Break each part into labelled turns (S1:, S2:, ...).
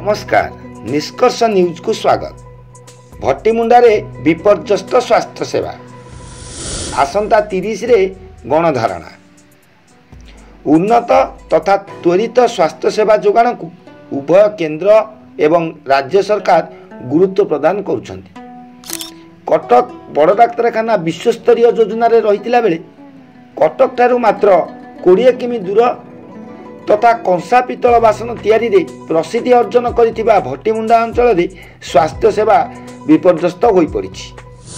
S1: नमस्कार, निष्कर्ष न्यूज को स्वागत। भट्टीमुंडारे विपर्यस्त स्वास्थ्य सेवा आसंता 30 रे गणधारणा। उन्नत तथा त्वरित स्वास्थ्य सेवा जोगाण को उभय केंद्र एवं राज्य सरकार गुरुत्व प्रदान करुछन्ति। कटक बड़ डाक्तरखाना विश्वस्तरीय योजना रे रहितिला बेले कटक ठारू मात्र 20 किमी दूर तथा कंसा पितल बासन तैयारी रे प्रसिद्धि अर्जन करिथिबा भट्टीमुंडा अंचल रे स्वास्थ्य सेवा विपर्यस्त होई पड़िछि।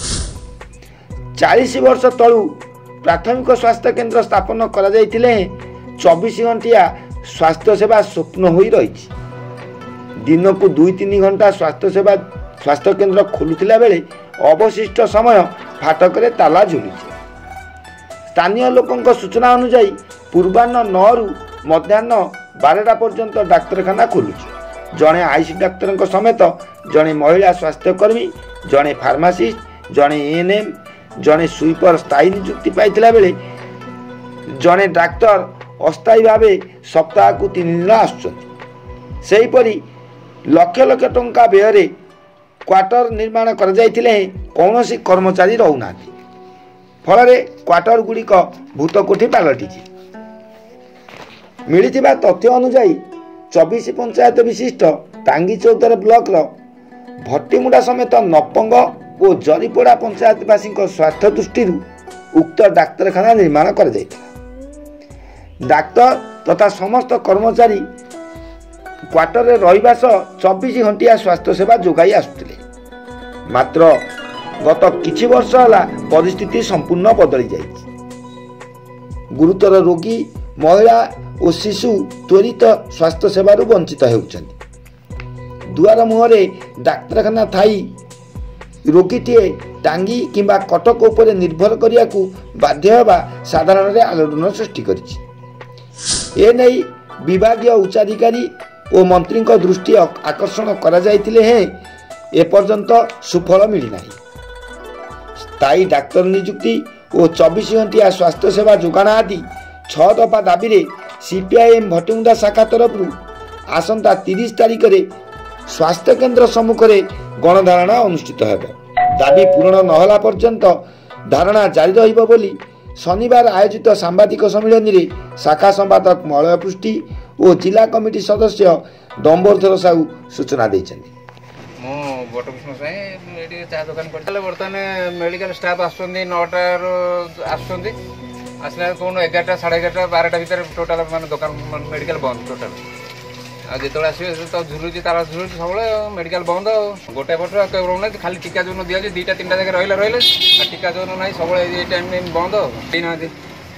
S1: 40 वर्ष तळु प्राथमिक स्वास्थ्य केंद्र स्थापन करा जायतिले 24 घंटिया स्वास्थ्य सेवा स्वप्न होई रहिछि। दिन को 2-3 घंटा स्वास्थ्य केंद्र खोलुथिला बेले अवशिष्ट समय फाटक रे ताला झुलुछि। स्थानीय लोकंक सूचना अनुसार पूर्वाह्न 9 रु मध्याह्न 12टा पर्यंत डाक्तरखाना खोलुछि। जड़े आईसी डाक्तर समेत जड़े महिला स्वास्थ्यकर्मी, जड़े फार्मासिस्ट, जड़े एएनएम, जड़े स्वीपर स्थायी नियुक्ति पाइथिला बेले जड़े डाक्तर अस्थायी भाव सप्ताह को 3 दिन आसुछन्ति। सेहीपरि लक्ष लक्ष टंका व्यय क्वार्टर निर्माण कर जाइथिले कौनसी कर्मचारी रहुनाथि। फल क्वार्टर गुड़िक भूतकोठी पलटिछि। मिलिथिबा तथ्य अनुसार 24 पंचायत विशिष्ट टांगी चौधर ब्लॉक भट्टीमुंडा समेत नपंग और जरीपड़ा पंचायतवासी स्वार्थ दृष्टि उक्त डाक्तरखाना निर्माण कर जाइथिला। डाक्तर तथा समस्त कर्मचारी क्वार्टर रे रहिबा सह 24 घंटिया स्वास्थ्य सेवा जोगाई आसुथिले। मात्र गत किछि वर्ष होला परिस्थिति संपूर्ण बदली जाइछि। गुरुतर रोगी, महिला और शिशु त्वरित स्वास्थ्य सेवा वंचित होउछन्ति। दुआर मुहरे डाक्तरखाना थाई रोगीटीए टांगी किंबा कटक उपरे निर्भर करिया को बाध्य हेबा साधारण रे आलोड़न सृष्टि करिछि। ए नै विभागीय उच्चाधिकारी और मंत्री दृष्टि आकर्षण करा जाइतिले हे एपर्यंत सुफल मिली नाही। स्थायी डाक्तर नियुक्ति और 24 घंटिया स्वास्थ्य सेवा जोगाण आदि 6 दफा दाबी रे सीपीआईएम भट्टीमुंडा शाखा तरफ आसंता 30 तारिख रे स्वास्थ्य केंद्र सम्मुख रे गणधारणा अनुष्ठित हेबो। दाबी पूर्ण नहला पर्यंत धारणा जारी रहिबो बोली शनिवार आयोजित सांबादिक सम्मेलन रे शाखा संपादक मलय पृष्टि और जिला कमिटी सदस्य दंबरधर साहू सूचना दैछन्ति।
S2: मो बटकृष्ण साई एडी चा दुकान करतले वर्तमान मेडिकल स्टाफ आसुंदी 9टा आसुंदी आसला कोन 11टा 11:30 12टा भीतर टोटल मान दुकान मेडिकल बंद टोटल आ जेतोला आसे तो झुरुची तारा झुरुची सबले मेडिकल बंद गोटे पटर केवल नै खाली टीका जोन दिया जे 2टा 3टा जगह रहले टीका जोन नै सबले ए टाइम में बंद दिना दि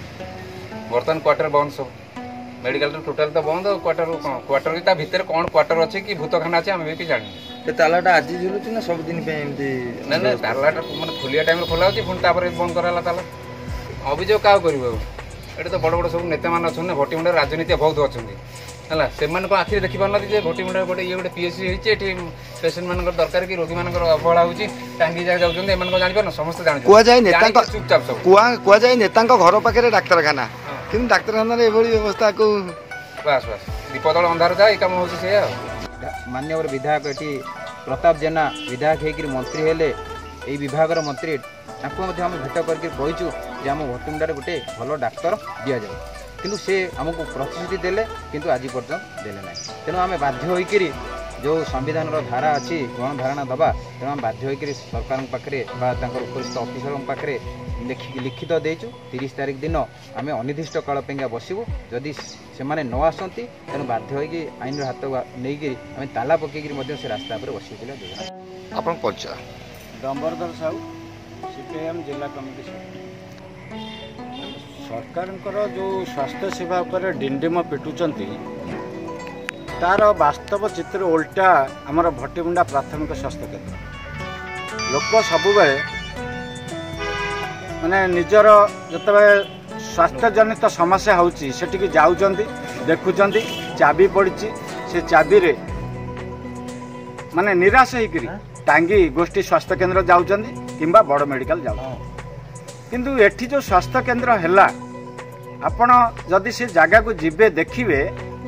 S2: वर्तमान क्वार्टर बंद सब मेडिकल टोटल तो बंद क्वार्टर ता भीतर कोन क्वार्टर अछि कि भूतखाना अछि हम भी जानि
S3: ते तालाटा आज झुलुची ना सब दिन पे एमती
S2: ना तालाटा माने खोलिया टाइम खोला होची पुन तापर बंद कराला ताला अभियोग का करबो एटा तो बड़ बड़ सब नेता मान अछन भट्टीमुंडा राजनीति बहुत अछन हला से मन को आखिर देखि पारना जे भट्टीमुंडा गोटे ये गोटे पीएससी हेछि एठी पेशेंट मान दरकार कि रोगी मान अवहेला होची टांगी जा जाउछन एमन को जानि पारना समस्त जानि
S1: कुआ जाय नेता
S2: चुपचाप सब
S1: कुआ जाय नेता घर पाखे डाक्तरखाना किन डाक्तरखाना रे एभली व्यवस्था को
S2: बस विपदल अंधार जाय काम होची से
S3: मान्यवर विधायक एटी प्रताप जेना विधायक हेकि मंत्री हेले ए विभाग मंत्री ताको मध्ये हम भेट करके कहिचु जे हम भट्टीमुंडा गोटे भलो डाक्तर दिया जाय किंतु से हमको प्रतिश्रुति देले किंतु आज पर्यंत देले ना। तेणु आम बाध्य होइकरी जो संविधान धारा अच्छी गणधारणा दबा तेणु आम बाध्य होइकरी सरकार पाखे उपरिस्थ ऑफिसर पाखे लिखित देचु 30 तारिख दिन आम अनिर्दिष्ट काल पेंगा बसबू जदि से माने न आसती तेणु बाध्य होइकी आईन हाथ नहीं आम ताला पकईकरी से रास्ता पर बसैला योजना।
S1: आपन परिचय
S4: दंबरधर साहू सीपीएम जिला कमिटी सरकार जो स्वास्थ्य सेवा पर डिंडिम पिटुचंती तार वास्तव चित्र उल्टा आमर भट्टीमुंडा प्राथमिक स्वास्थ्य केंद्र लोक सबु माने निजर जतबे स्वास्थ्य जनित समस्या होची सेटिक जाउचंती देखुचंती चाबी पड़ी से चाबी रे माने निराश होइकरी टांगी गोष्ठी स्वास्थ्य केंद्र जाउचंती किंबा बड़ मेडिकल जाउ किंतु एठी जो स्वास्थ्य केंद्र हैला आपण जदि से जगह को जिबे देखिबे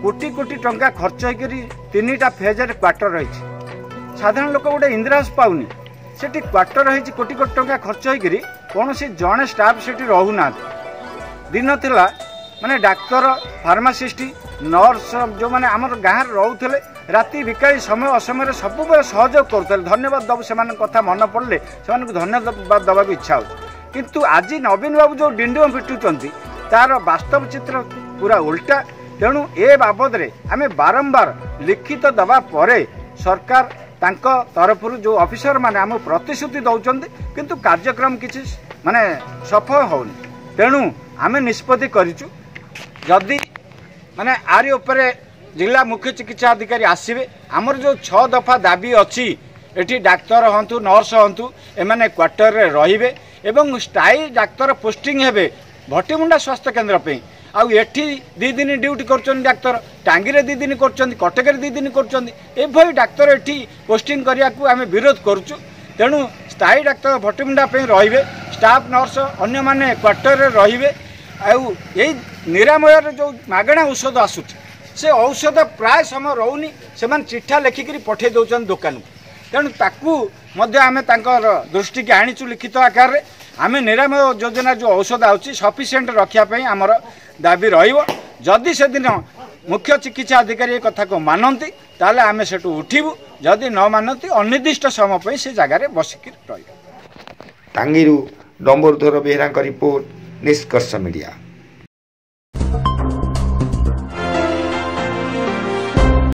S4: कोटी कोटी टंका खर्च होकर 3टा फेज क्वार्टर रही साधारण लोक गोटे इंदिरावास पाऊनी सेठी क्वार्टर रही कोटी कोटी टंका खर्च होकर कौन सी जड़े स्टाफ से रहूना दिन थिला माने डाक्तर फार्मासीस्ट नर्स जो मैंने आम गाँव रोते राति भिकारी समय असमय सब सहयोग करुते धन्यवाद दब से कथा मन पड़े से धन्यवाद दबा इच्छा हो किंतु आज नवीन बाबू जो डिंडम पिटुंट तार वास्तव चित्र पूरा उल्टा तेणु ए बाबद आम बारंबार लिखित दबा परे सरकार तांको तरफ जो ऑफिसर माने आम प्रतिश्रुति दौरान किंतु कार्यक्रम किसी माने सफल होनी तेणु आम निष्पत्ति करिचु जदि माने आरी उपरे जिला मुख्य चिकित्सा अधिकारी आसवे आमर जो 6 दफा दाबी अच्छी एठी डाक्तर हंतु नर्स हंतु एमाने क्वार्टर रे रहिबे एवं स्थायी डाक्तर पोस्टिंग हेबे भट्टीमुंडा स्वास्थ्य केन्द्र पे आउ एठी 2 दिन ड्यूटी करछन डाक्तर टांगीरे 2 दिन करछन कटकरे 2 दिन करछन एभई डाक्तर एठी पोस्टिंग करिया को आमे विरोध करछु तेणु स्थायी डाक्तर भट्टीमुंडा पे रहिबे स्टाफ नर्स अन्य माने क्वार्टर रे रहिबे आउ एई निरामय जो मागणा औषध आसुची से औषध प्राय समय रोनी से चिठा लेखिकी पठे दौरान दुकान तेणु ताकू आम दृष्टि की आनीचु लिखित आकार रे आम निरामय योजना जो औषध आउची सफिशिएंट रखापी आमर दाबी रही से दिन मुख्य चिकित्सा अधिकारी कथा को मानती ताले आम से उठू जदि न मानती अनिर्दिष्ट समय से जगार बसिक रही
S1: टांगीरू डंबरधर बेहरा रिपोर्ट निष्कर्ष मीडिया।